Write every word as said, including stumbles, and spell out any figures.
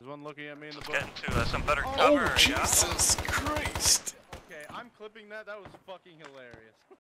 There's one looking at me in the book. Getting to uh, some better Oh, cover. Oh, Jesus Christ! Okay, I'm clipping that. That was fucking hilarious.